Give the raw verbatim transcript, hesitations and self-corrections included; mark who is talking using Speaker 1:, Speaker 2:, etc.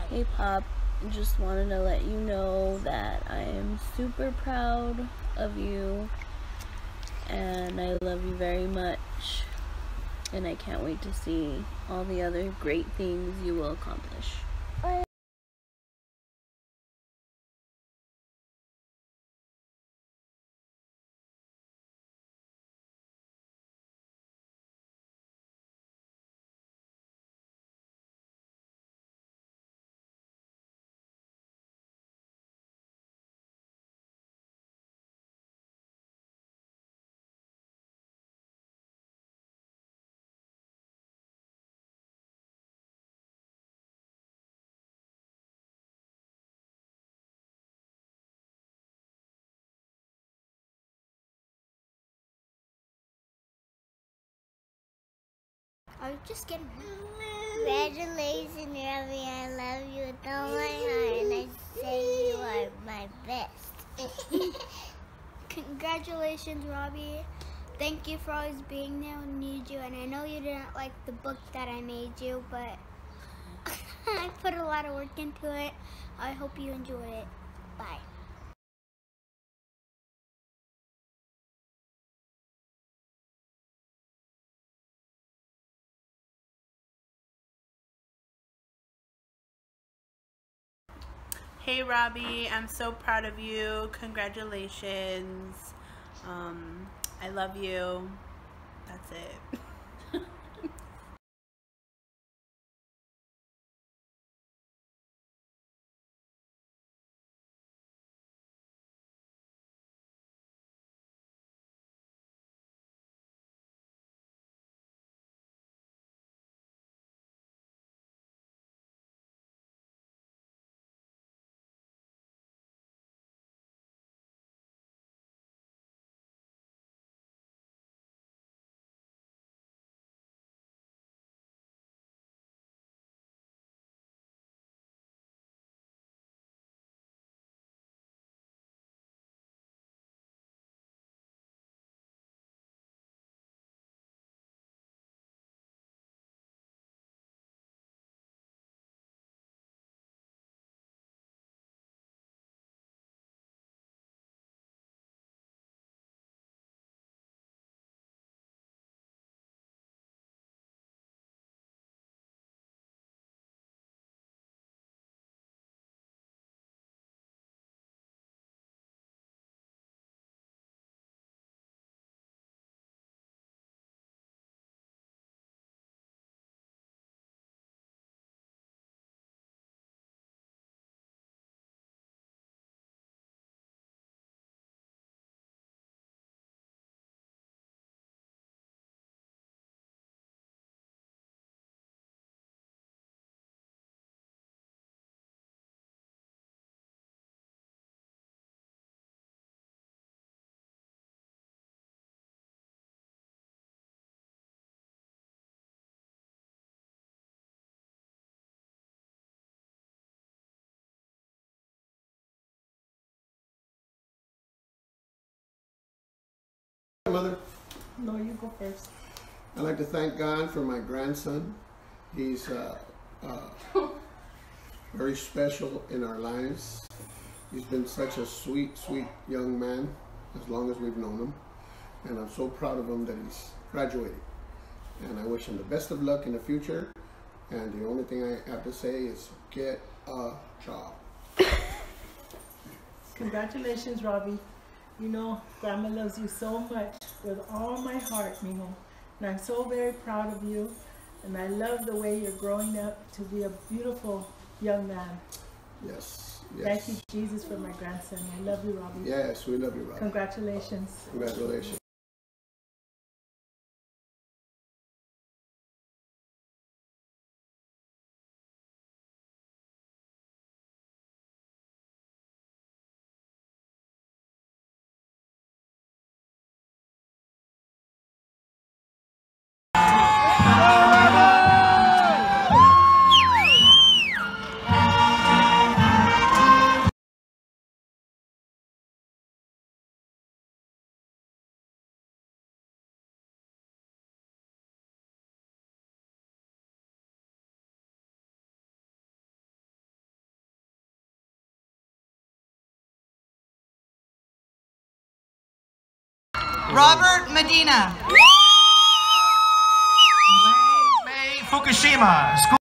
Speaker 1: Hey Pop, just wanted to let you know that I am super proud of you and I love you very much, and I can't wait to see all the other great things you will accomplish.
Speaker 2: I was just getting congratulations, Robbie. I love you with all my heart, and I say you are my best. Congratulations, Robbie. Thank you for always being there when I need you. And I know you didn't like the book that I made you, but I put a lot of work into it. I hope you enjoyed it. Bye.
Speaker 3: Hey Robbie, I'm so proud of you. Congratulations. Um, I love you. That's it.
Speaker 4: Mother?
Speaker 5: No, you go first.
Speaker 4: I'd like to thank God for my grandson. He's uh, uh, very special in our lives. He's been such a sweet, sweet young man as long as we've known him. And I'm so proud of him that he's graduated. And I wish him the best of luck in the future. And the only thing I have to say is get a job.
Speaker 5: Congratulations, Robbie. You know, Grandma loves you so much with all my heart, Mijo. And I'm so very proud of you. And I love the way you're growing up to be a beautiful young man.
Speaker 4: Yes, yes.
Speaker 5: Thank you, Jesus, for my grandson. I love you, Robbie.
Speaker 4: Yes, we love you, Robbie.
Speaker 5: Congratulations.
Speaker 4: Congratulations.
Speaker 6: Robert Medina.
Speaker 7: Fukushima, School